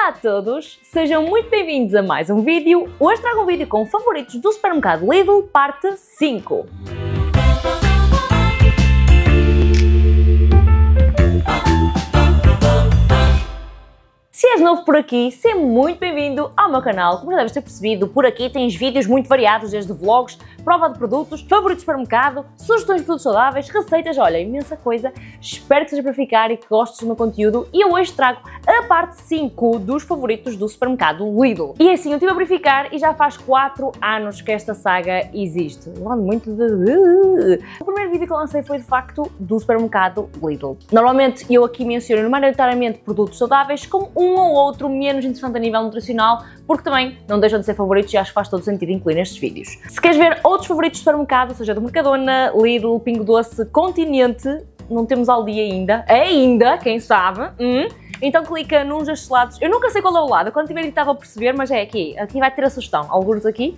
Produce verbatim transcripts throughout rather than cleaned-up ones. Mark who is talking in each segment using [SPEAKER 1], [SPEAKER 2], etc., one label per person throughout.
[SPEAKER 1] Olá a todos, sejam muito bem-vindos a mais um vídeo. Hoje trago um vídeo com favoritos do supermercado Lidl, parte cinco. Se és novo por aqui, seja muito bem-vindo ao meu canal. Como já deves ter percebido, por aqui tens vídeos muito variados, desde vlogs, prova de produtos, favoritos de supermercado, sugestões de produtos saudáveis, receitas, olha, imensa coisa. Espero que seja para ficar e que gostes do meu conteúdo. E eu hoje trago a parte cinco dos favoritos do supermercado Lidl. E assim, eu estive a verificar e já faz quatro anos que esta saga existe. Eu ando muito de... O primeiro vídeo que eu lancei foi, de facto, do supermercado Lidl. Normalmente, eu aqui menciono maioritariamente produtos saudáveis, com um ou outro menos interessante a nível nutricional, porque também não deixam de ser favoritos e acho que faz todo sentido incluir nestes vídeos. Se queres ver outros favoritos de supermercado, seja do Mercadona, Lidl, Pingo Doce, Continente, não temos ao dia ainda, ainda, quem sabe, hum? Então clica num destes lados, eu nunca sei qual é o lado, quando tiver editado a perceber, mas é aqui, aqui vai ter a sugestão, alguns aqui,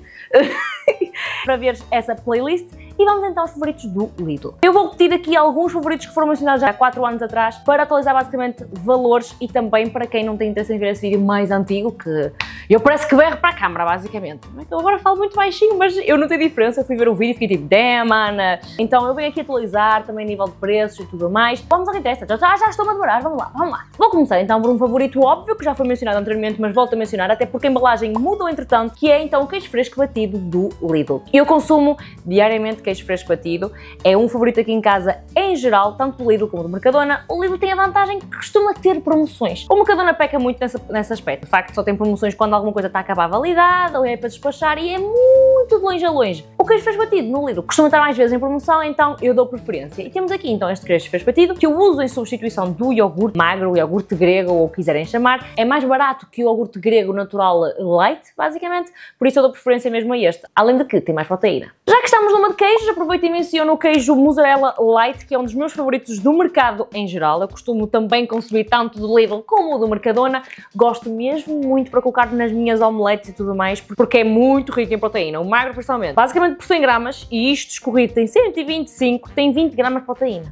[SPEAKER 1] para ver essa playlist. E vamos então aos favoritos do Lidl. Eu vou repetir aqui alguns favoritos que foram mencionados já há quatro anos atrás, para atualizar basicamente valores e também para quem não tem interesse em ver esse vídeo mais antigo, que eu parece que berro para a câmara, basicamente. Eu agora falo muito baixinho, mas eu não tenho diferença, eu fui ver o vídeo e fiquei tipo, damn, Ana. Então eu venho aqui atualizar também a nível de preços e tudo mais. Vamos ao que interessa, já, já estou a demorar, vamos lá, vamos lá. Vou começar então por um favorito óbvio, que já foi mencionado anteriormente, mas volto a mencionar, até porque a embalagem mudou entretanto, que é então o queijo fresco batido do Lidl. Eu consumo diariamente queijo fresco batido, é um favorito aqui em casa em geral, tanto do Lidl como do Mercadona. O Lidl tem a vantagem que costuma ter promoções. O Mercadona peca muito nessa, nesse aspecto. De facto, só tem promoções quando alguma coisa está a acabar a validade, ou é para despachar, e é muito de longe a longe. O queijo fresco batido no Lidl costuma estar mais vezes em promoção, então eu dou preferência. E temos aqui então este queijo fresco batido, que eu uso em substituição do iogurte magro, o iogurte grego, ou o que quiserem chamar. É mais barato que o iogurte grego natural light, basicamente, por isso eu dou preferência mesmo a este. Além de que tem mais proteína. Já que estamos numa de queijos, aproveito e menciono o queijo Mozzarella Light, que é um dos meus favoritos do mercado em geral. Eu costumo também consumir tanto do Lidl como do Mercadona. Gosto mesmo muito para colocar nas minhas omeletes e tudo mais, porque é muito rico em proteína. O magro, principalmente. Basicamente por cem gramas, e isto escorrido tem cento e vinte e cinco, tem vinte gramas de proteína.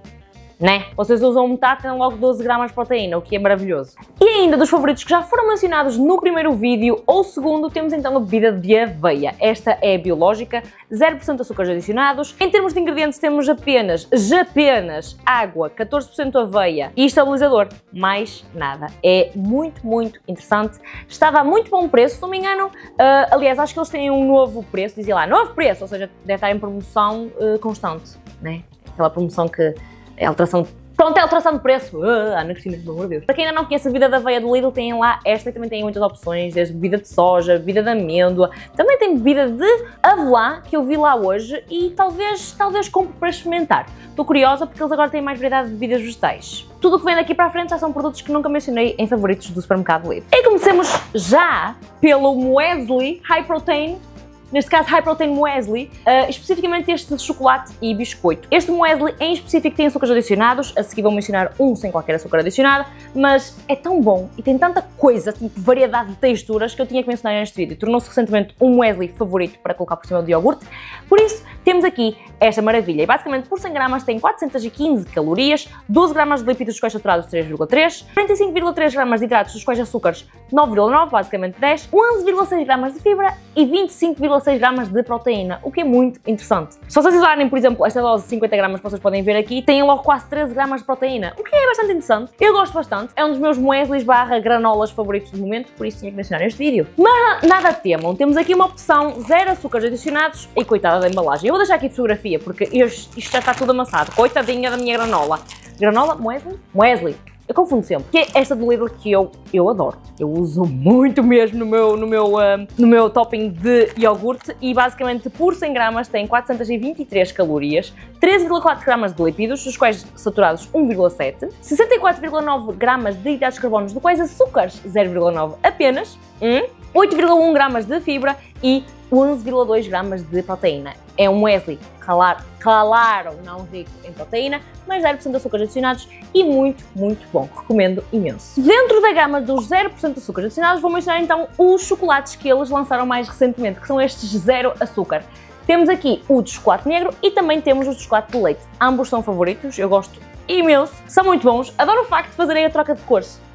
[SPEAKER 1] Né? Vocês usam metade, têm logo doze gramas de proteína, o que é maravilhoso. E ainda dos favoritos que já foram mencionados no primeiro vídeo ou segundo, temos então a bebida de aveia. Esta é biológica, zero por cento de açúcares adicionados. Em termos de ingredientes temos apenas, apenas água, catorze por cento aveia e estabilizador. Mais nada. É muito, muito interessante. Estava a muito bom preço, se não me engano. Uh, aliás, acho que eles têm um novo preço, dizia lá, novo preço, ou seja, deve estar em promoção uh, constante, né? Aquela promoção que é alteração, pronto, é alteração de preço. Uh, Ana Cristina, pelo amor de Deus. Para quem ainda não conhece a bebida da aveia do Lidl, tem lá esta, e também tem muitas opções, desde bebida de soja, bebida de amêndoa, também tem bebida de avelã, que eu vi lá hoje, e talvez, talvez compre para experimentar. Estou curiosa porque eles agora têm mais variedade de bebidas vegetais. Tudo o que vem daqui para a frente já são produtos que nunca mencionei em favoritos do supermercado Lidl. E comecemos já pelo Muesli High Protein. Neste caso, High Protein Muesli, uh, especificamente este de chocolate e biscoito. Este Muesli em específico tem açúcares adicionados, a seguir vou mencionar um sem qualquer açúcar adicionado, mas é tão bom e tem tanta coisa, tipo variedade de texturas, que eu tinha que mencionar neste vídeo. Tornou-se recentemente um Muesli favorito para colocar por cima do iogurte, por isso temos aqui esta maravilha. E basicamente por cem gramas tem quatrocentas e quinze calorias, doze gramas de lípidos dos quais saturados três vírgula três, quarenta e cinco vírgula três gramas de hidratos dos quais açúcares nove vírgula nove, basicamente dez, onze vírgula seis gramas de fibra e vinte e cinco vírgula seis gramas de proteína, o que é muito interessante. Se vocês usarem, por exemplo, esta dose de cinquenta gramas que vocês podem ver aqui, têm logo quase treze gramas de proteína, o que é bastante interessante. Eu gosto bastante, é um dos meus mueslis barra granolas favoritos do momento, por isso tinha que mencionar neste vídeo. Mas nada temam, temos aqui uma opção zero açúcares adicionados e coitada da embalagem. Eu vou deixar aqui fotografia, porque isto já está tudo amassado. Coitadinha da minha granola. Granola? Muesli? Muesli. Eu confundo sempre, que é esta do Lidl que eu, eu adoro. Eu uso muito mesmo no meu, no, meu, uh, no meu topping de iogurte, e basicamente por cem gramas tem quatrocentas e vinte e três calorias, treze vírgula quatro gramas de lípidos, dos quais saturados um vírgula sete, sessenta e quatro vírgula nove gramas de hidratos de carbono, dos quais açúcares zero vírgula nove apenas, hum, oito vírgula um gramas de fibra e onze vírgula dois gramas de proteína. É um Muesli, claro, claro, não rico em proteína, mas zero por cento de açúcares adicionados e muito, muito bom. Recomendo imenso. Dentro da gama dos zero por cento de açúcares adicionados, vou mencionar então os chocolates que eles lançaram mais recentemente, que são estes zero açúcar. Temos aqui o de chocolate negro e também temos o de chocolate de leite. Ambos são favoritos, eu gosto imenso, são muito bons. Adoro o facto de fazerem a troca de cores.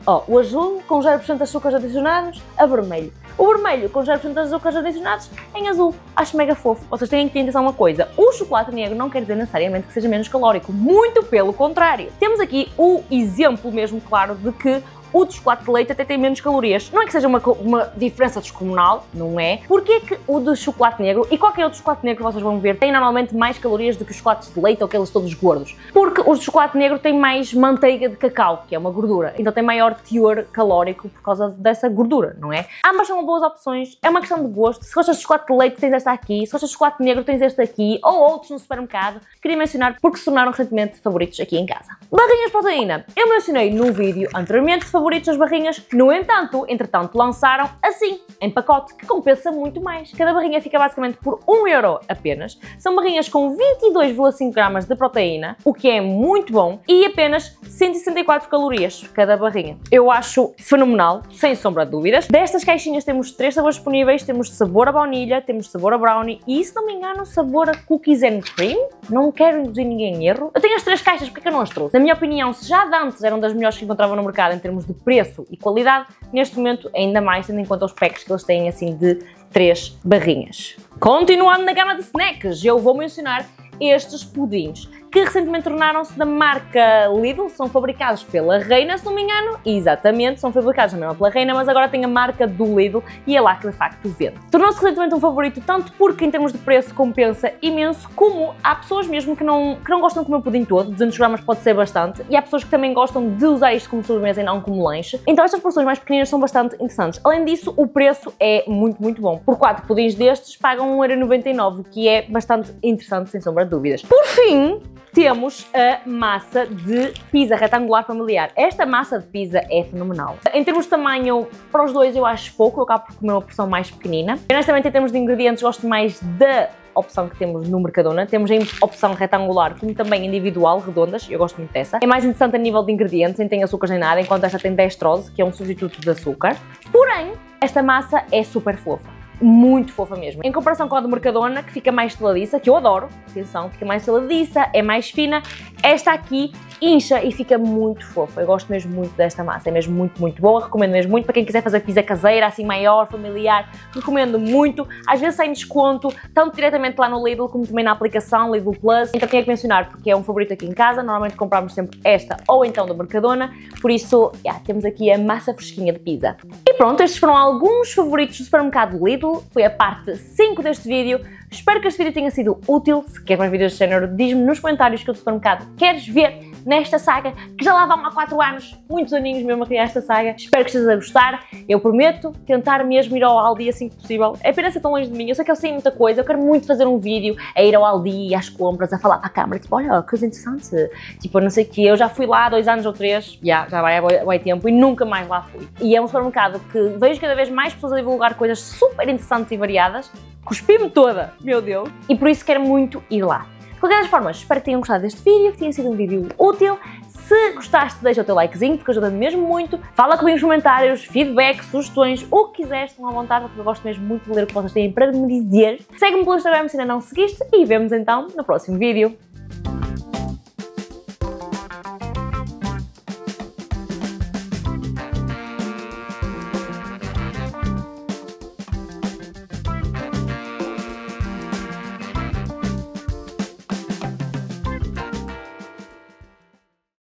[SPEAKER 1] Ó, o azul com zero por cento de açúcares adicionados a vermelho. O vermelho com zero por cento de açúcares adicionados em azul. Acho mega fofo. Vocês têm que ter atenção a uma coisa. O chocolate negro não quer dizer necessariamente que seja menos calórico. Muito pelo contrário. Temos aqui o exemplo mesmo claro de que o de chocolate de leite até tem menos calorias. Não é que seja uma, uma diferença descomunal, não é? Porquê que o de chocolate negro e qualquer outro chocolate negro que vocês vão ver tem normalmente mais calorias do que os chocolates de leite ou aqueles todos gordos? Porque o de chocolate negro tem mais manteiga de cacau, que é uma gordura, então tem maior teor calórico por causa dessa gordura, não é? Ambas são boas opções, é uma questão de gosto. Se gostas de chocolate de leite tens esta aqui, se gostas de chocolate negro tens este aqui, ou outros no supermercado. Queria mencionar porque se tornaram recentemente favoritos aqui em casa. Barrinhas de proteína. Eu mencionei no vídeo anteriormente favoritos das barrinhas, no entanto, entretanto lançaram assim, em pacote, que compensa muito mais. Cada barrinha fica basicamente por um euro apenas. São barrinhas com vinte e dois vírgula cinco gramas de proteína, o que é muito bom, e apenas cento e sessenta e quatro calorias cada barrinha. Eu acho fenomenal, sem sombra de dúvidas. Destas caixinhas temos três sabores disponíveis, temos sabor a baunilha, temos sabor a brownie e, se não me engano, sabor a cookies and cream. Não quero induzir ninguém em erro. Eu tenho as três caixas, porque é que eu não as trouxe? Na minha opinião, se já de antes eram das melhores que encontrava no mercado em termos de preço e qualidade, neste momento ainda mais, tendo em conta os packs que eles têm assim de três barrinhas. Continuando na gama de snacks, eu vou mencionar estes pudins, que recentemente tornaram-se da marca Lidl, são fabricados pela Reina, se não me engano, e exatamente, são fabricados mesmo pela Reina, mas agora tem a marca do Lidl e é lá que de facto vende. Tornou-se recentemente um favorito tanto porque em termos de preço compensa imenso, como há pessoas mesmo que não, que não gostam de comer o pudim todo, duzentos gramas pode ser bastante, e há pessoas que também gostam de usar isto como sobremesa e não como lanche, então estas porções mais pequeninas são bastante interessantes. Além disso, o preço é muito, muito bom. Por quatro pudins destes pagam um euro e noventa e nove, o que é bastante interessante, sem sombra de dúvidas. Por fim, temos a massa de pizza retangular familiar. Esta massa de pizza é fenomenal. Em termos de tamanho, para os dois eu acho pouco, eu acabo por comer uma porção mais pequenina. Honestamente, em termos de ingredientes, gosto mais da opção que temos no Mercadona. Temos a opção retangular, como também individual, redondas, eu gosto muito dessa. É mais interessante a nível de ingredientes, nem tem açúcares nem nada, enquanto esta tem dextrose, que é um substituto de açúcar. Porém, esta massa é super fofa. Muito fofa mesmo. Em comparação com a do Mercadona, que fica mais teladiça, que eu adoro, atenção, fica mais teladiça, é mais fina, esta aqui incha e fica muito fofa. Eu gosto mesmo muito desta massa, é mesmo muito, muito boa, recomendo mesmo muito para quem quiser fazer pizza caseira, assim maior, familiar, recomendo muito. Às vezes sai em desconto, tanto diretamente lá no Lidl como também na aplicação Lidl Plus, então tinha que mencionar porque é um favorito aqui em casa, normalmente compramos sempre esta ou então do Mercadona, por isso, yeah, temos aqui a massa fresquinha de pizza. E pronto, estes foram alguns favoritos do supermercado Lidl, foi a parte cinco deste vídeo. Espero que este vídeo tenha sido útil. Se queres mais vídeos deste género, diz-me nos comentários que outro supermercado queres ver nesta saga, que já lá vão há quatro anos, muitos aninhos mesmo a criar esta saga. Espero que estejas a gostar. Eu prometo tentar mesmo ir ao Aldi assim que possível. É pena ser tão longe de mim, eu sei que eu sei muita coisa, eu quero muito fazer um vídeo a ir ao Aldi, às compras, a falar para a câmara, tipo, olha, coisa interessante, tipo, não sei o que, eu já fui lá há dois anos ou três, já, já vai há tempo e nunca mais lá fui. E é um supermercado que vejo cada vez mais pessoas a divulgar coisas super interessantes e variadas, cuspi-me toda, meu Deus, e por isso quero muito ir lá. De qualquer das formas, espero que tenham gostado deste vídeo, que tenha sido um vídeo útil. Se gostaste, deixa o teu likezinho, porque ajuda-me mesmo muito. Fala comigo nos comentários, feedback, sugestões, o que quiseres, estão à vontade, porque eu gosto mesmo muito de ler o que vocês têm para me dizer. Segue-me pelo Instagram se ainda não seguiste e vemos então no próximo vídeo.